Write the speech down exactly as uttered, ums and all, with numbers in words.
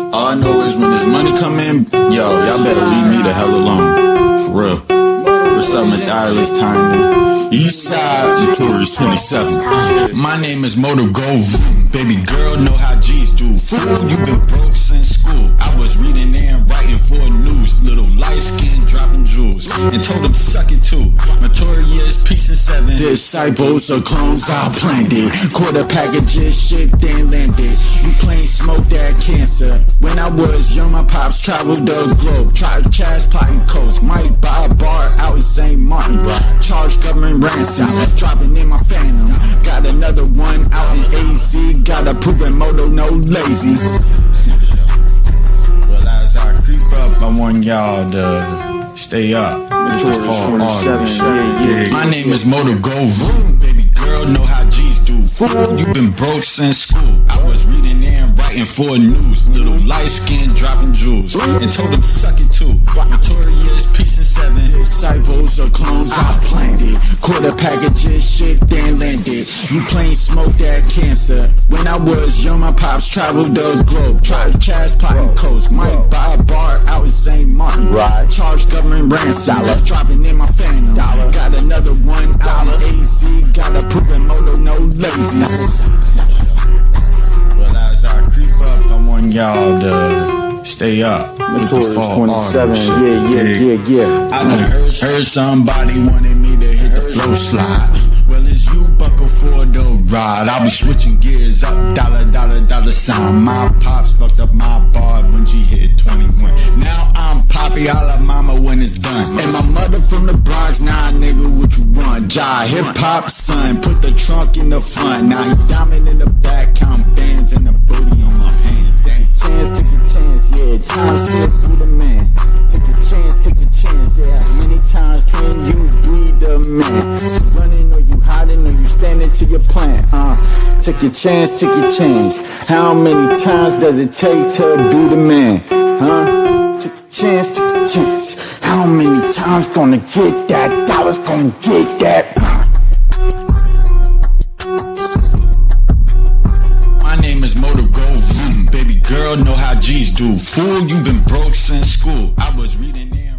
All I know is when this money come in, yo, y'all better leave me the hell alone. For real. What's up, Matthias Tiny? Eastside, Notorious twenty-seven. My name is Motor Go. Baby girl, know how G's do. Fool, you been broke since school. I was reading and writing for news. Little light skin dropping jewels. And told them suck it too. Notorious peace and seven. Disciples of clones, I planned it. Quarter packages shipped and landed. You plain smoke that cancer. When I was young, my pops traveled the globe. Tried chaz plotting coast. Might buy a bar out in Saint Martin. Charge government ransom. Driving in my Phantom. Got another one out in A Z. Got a proven moto, no lazy. Well, as I creep up, I want y'all to stay up. twenty-seven. Yeah, yeah. My name is Motor Go. Baby girl, know how G's do. Fool, you been broke since school. I was reading and writing for news. Little light skin dropping jewels. And told them suck it too. Notorious peace and seven. Disciples of clones, I planned it. Quarter packages shipped and landed. You plain smoke that cancer. When I was young, my pops traveled the globe. Tried chaz plotting coast. Might buy a bar out in Saint Martin. Charge government ransom. Driving in my Phantom. Got another one out in A Z. Got a proven moto, no lazy. Well, as I creep up, I want y'all to stay up. Notorious twenty-seven. Yeah, yeah, yeah, yeah. I done heard, heard somebody wanted me to hit the flow slide. Well, it's you buckle for the ride. I'll be switching gears up, dollar, dollar, dollar sign. My pops fucked up my bar when she hit twenty-one. Now I'm poppy, I love mama when it's done. And my mother from the Bronx, nah nigga, what you want? Jai, hip hop son, put the trunk in the front. Now you diamond in the back, count bands and the booty on my hand. Dang. Chance, take your chance, yeah. Time still be the man. Take your chance, take your chance, yeah. How many times can you be the man? Running or you hiding or you standing to your plan? Uh, take your chance, take your chance. How many times does it take to be the man? Huh? Take a chance, take a chance. How many times gonna get that? Dollars gonna get that? My name is Motor Go. Baby girl, know how G's do. Fool, you been broke since school. I was reading there.